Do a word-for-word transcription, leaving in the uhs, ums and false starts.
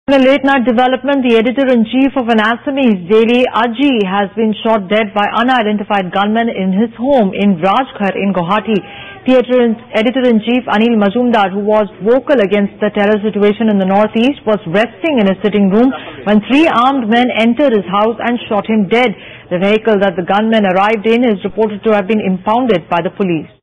In a late-night development, the editor-in-chief of an Assamese daily, Aji, has been shot dead by unidentified gunmen in his home in Rajghar in Guwahati. The editor-in-chief, Anil Majumdar, who was vocal against the terror situation in the northeast, was resting in his sitting room when three armed men entered his house and shot him dead. The vehicle that the gunmen arrived in is reported to have been impounded by the police.